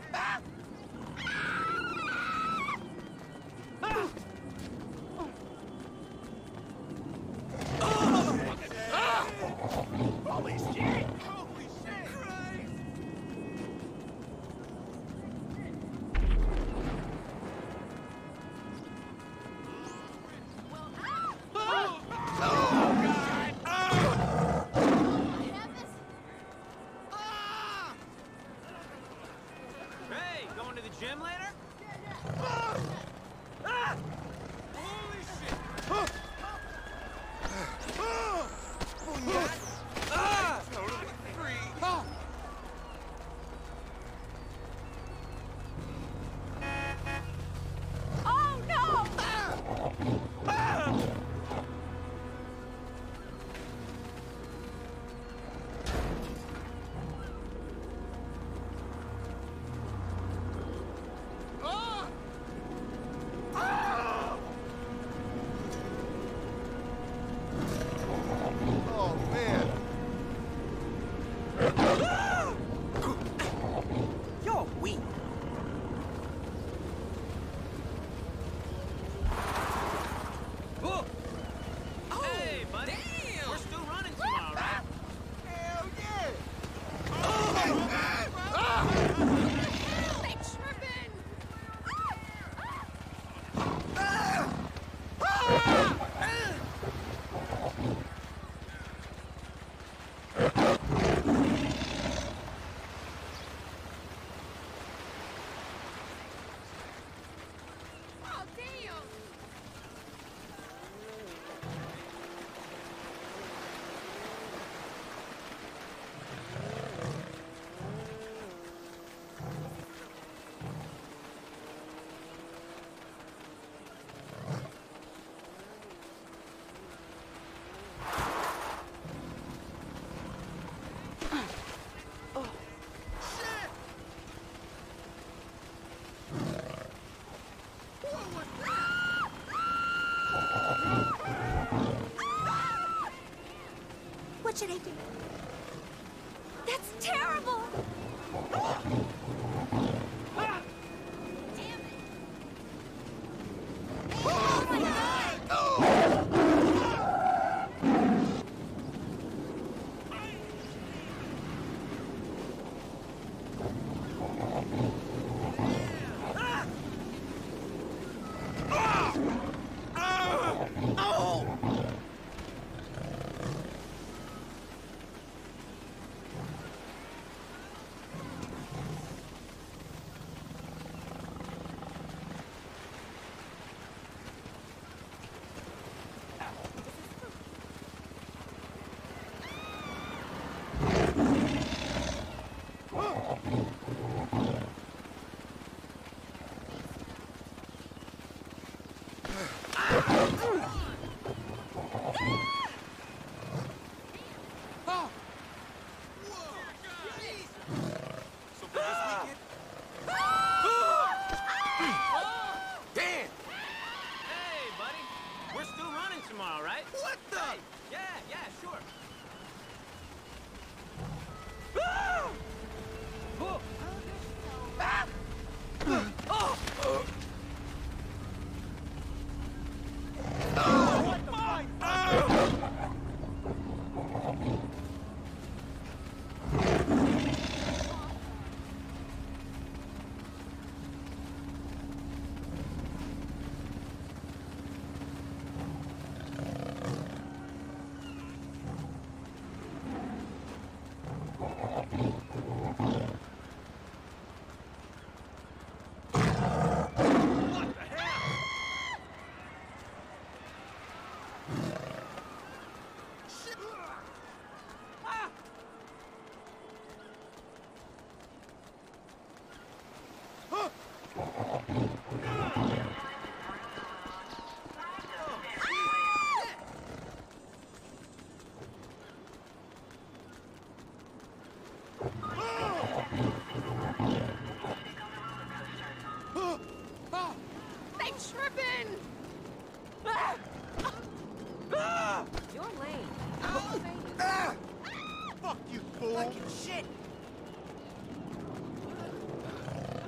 Holy shit! Holy shit! Christ! Hey, going to the gym later? Holy shit! Totally free! Oh no! Oh, man. You're weak. Whoa! Hey, buddy. Damn! We're still running tomorrow, right? Hell yeah! Thanks, Ribbon! Oh, damn! What should I do? That's terrible! Damn it! Oh my God! So for this weekend? Damn! Hey, buddy. We're still running tomorrow, right? What the? Hey, yeah, sure. Whoa. What the fuck? What the hell? Shit! Ah! Huh? Thanks, Ribbon! You're lame. Fuck you, fool! Fucking shit!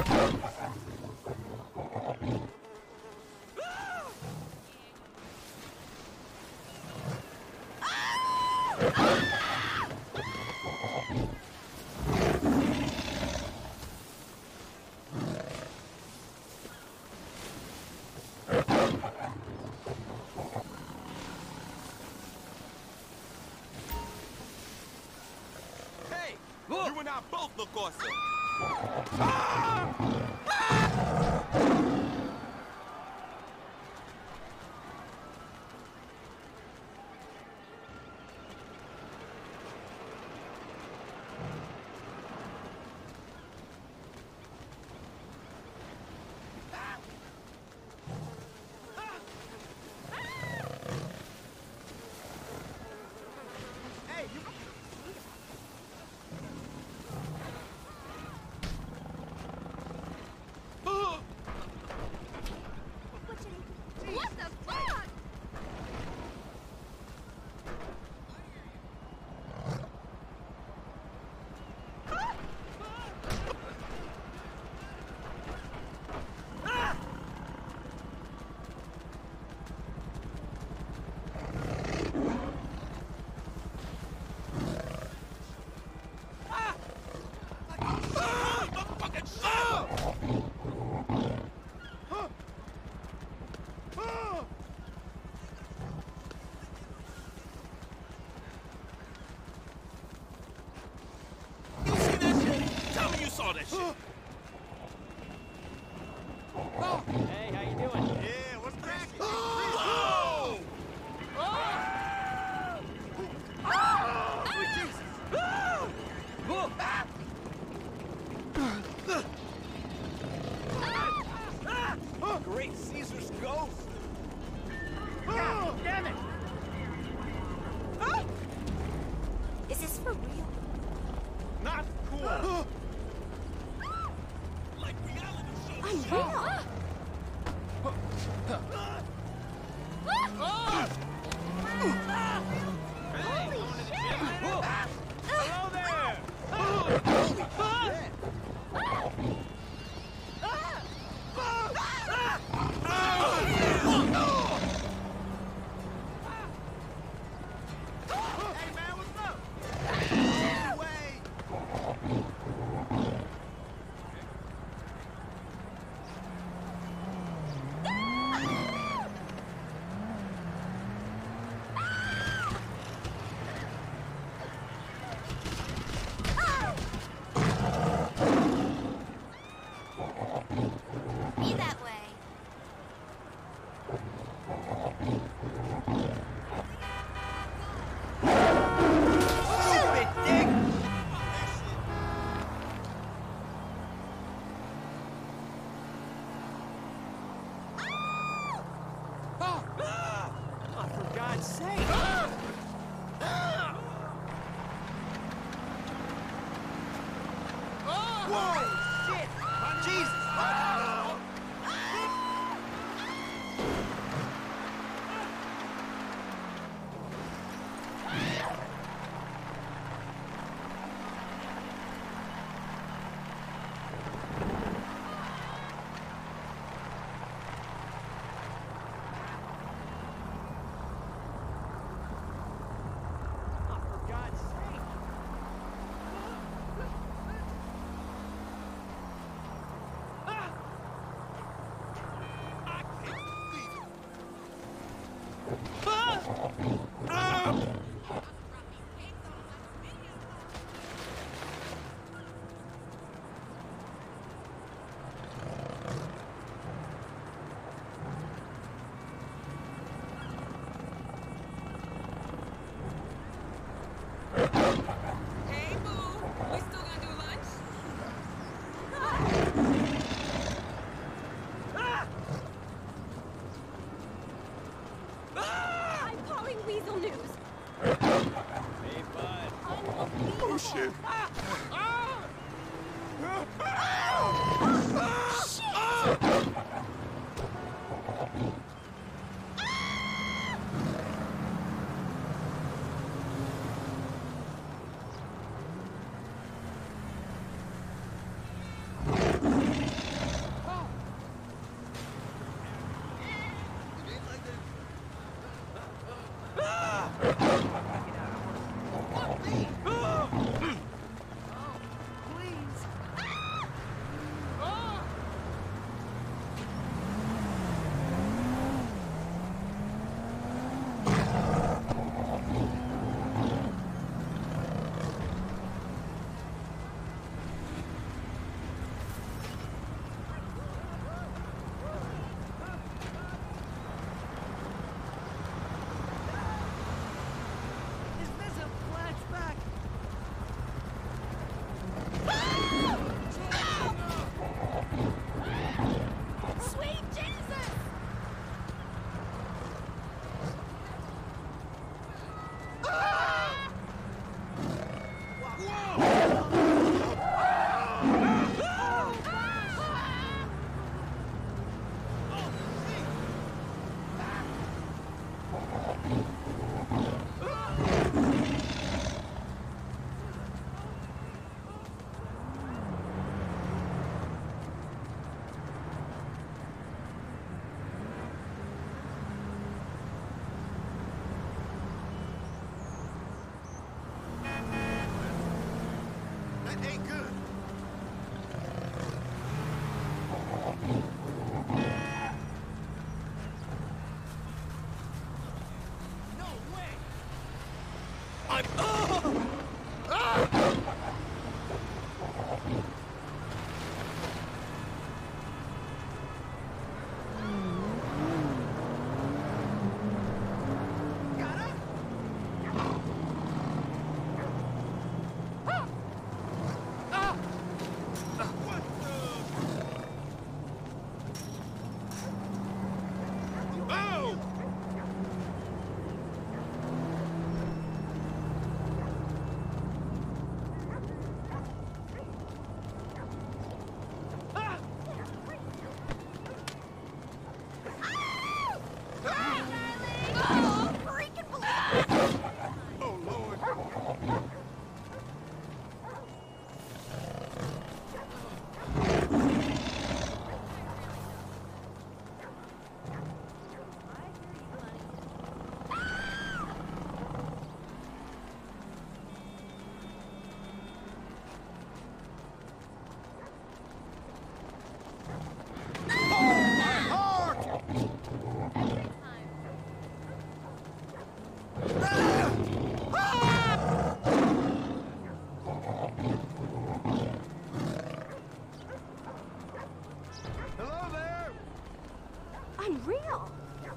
Hey, you and I both look awesome. Hey, you. What the fuck? You see that shit? Tell me you saw that shit. Hey, how you doing? Yeah, what's cracking? Whoa! Sweet Jesus! Great Caesar's ghost! God damn it! Is this for real? Not cool! Like reality shows. Unreal. Hey, Holy going to the shit. gym later? Hello there! Hey man, what's up? No way! Be that way. Stupid dick! Oh, for God's sake! Whoa! Shit! Jesus! Oh, for God's sake! unreal.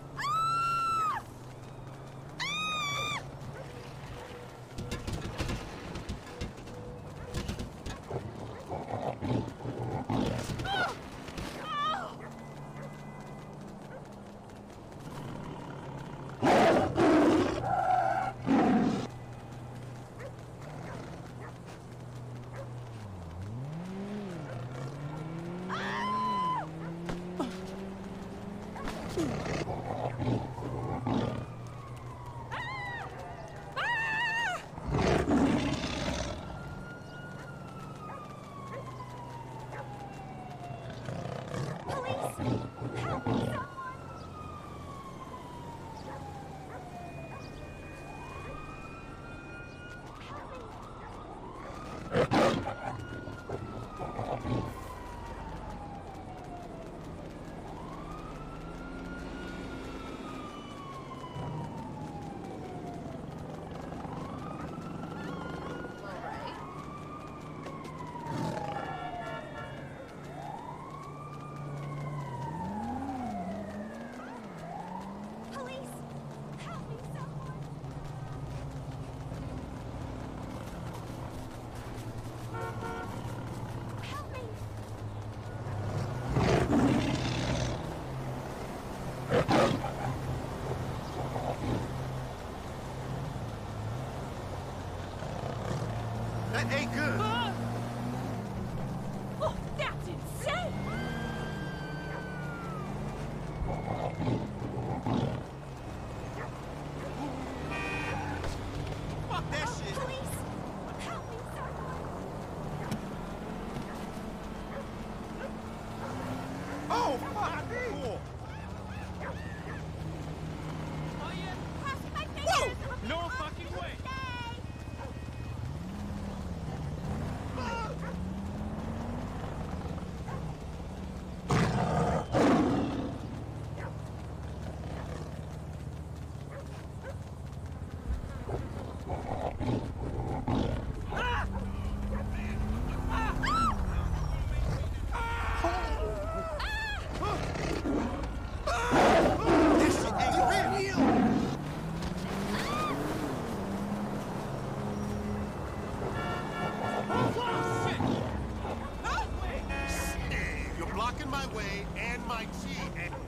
That ain't good. Oh, that's insane! Fuck that shit. Police! Help me, someone! Oh, fuck me. Cool. Oh, yeah? Crossing my fingers! No fucking way! This shit ain't real. You're blocking my way and my chi, and